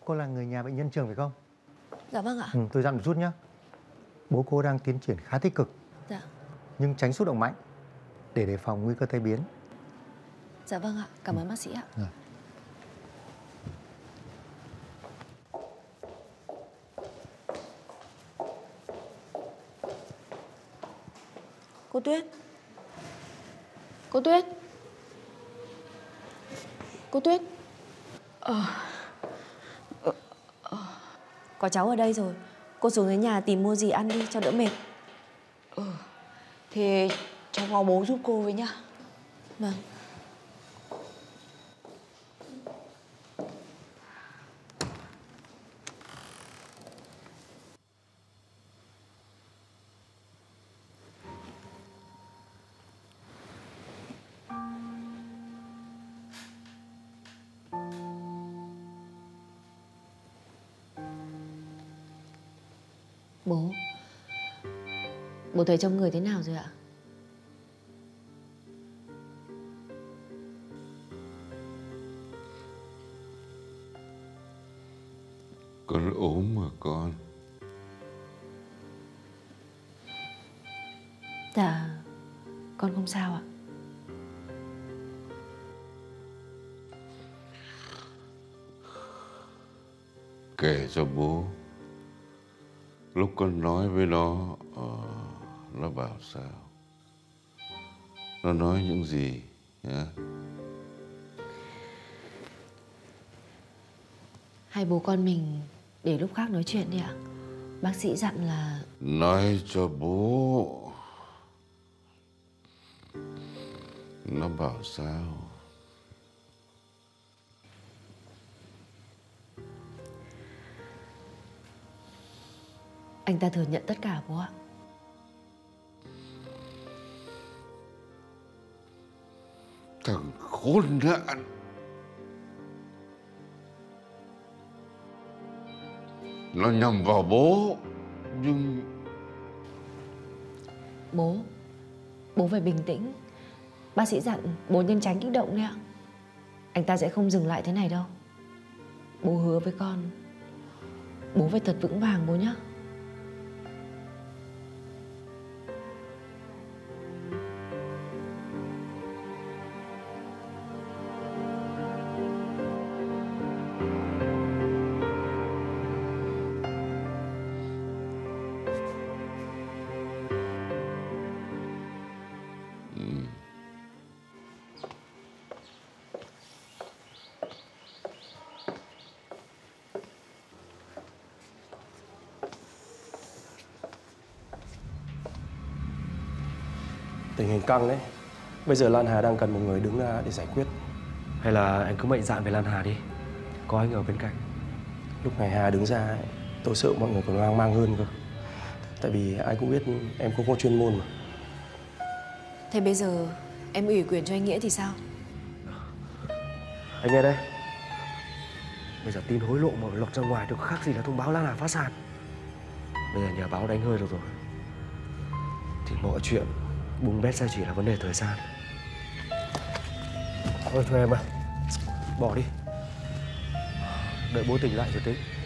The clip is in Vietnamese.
Cô là người nhà bệnh nhân Trường phải không? Dạ vâng ạ. Tôi dặn một chút nhé. Bố cô đang tiến triển khá tích cực. Dạ. Nhưng tránh xúc động mạnh để đề phòng nguy cơ tai biến. Dạ vâng ạ. Cảm ơn bác sĩ ạ. Rồi. Cô Tuyết. Cô Tuyết. Cô Tuyết. Có cháu ở đây rồi. Cô xuống đến nhà tìm mua gì ăn đi cho đỡ mệt. Thế cháu vào bố giúp cô với nhá. Vâng. Bố thấy trong người thế nào rồi ạ? Con ốm mà con. Dạ, con không sao ạ. Kể cho bố. Lúc con nói với nó bảo sao? Nó nói những gì nhá? Hai bố con mình để lúc khác nói chuyện đi ạ. Bác sĩ dặn là... Nói cho bố. Nó bảo sao? Anh ta thừa nhận tất cả bố ạ. Thằng khốn nạn. Nó nhầm vào bố. Nhưng Bố phải bình tĩnh. Bác sĩ dặn bố nên tránh kích động đấy ạ. Anh ta sẽ không dừng lại thế này đâu. Bố hứa với con, bố phải thật vững vàng bố nhé. Tình hình căng đấy. Bây giờ Lan Hà đang cần một người đứng ra để giải quyết. Hay là anh cứ mạnh dạn về Lan Hà đi. Có anh ở bên cạnh. Lúc này Hà đứng ra, tôi sợ mọi người còn hoang mang hơn cơ. Tại vì ai cũng biết em không có chuyên môn mà. Thế bây giờ em ủy quyền cho anh Nghĩa thì sao? Anh nghe đây. Bây giờ tin hối lộ mà lọt ra ngoài được khác gì là thông báo Lan Hà phá sản. Bây giờ nhà báo đánh hơi được rồi. Thì mọi chuyện bùng bét ra chỉ là vấn đề thời gian. Thôi em ạ. Bỏ đi. Đợi bố tỉnh lại rồi tính.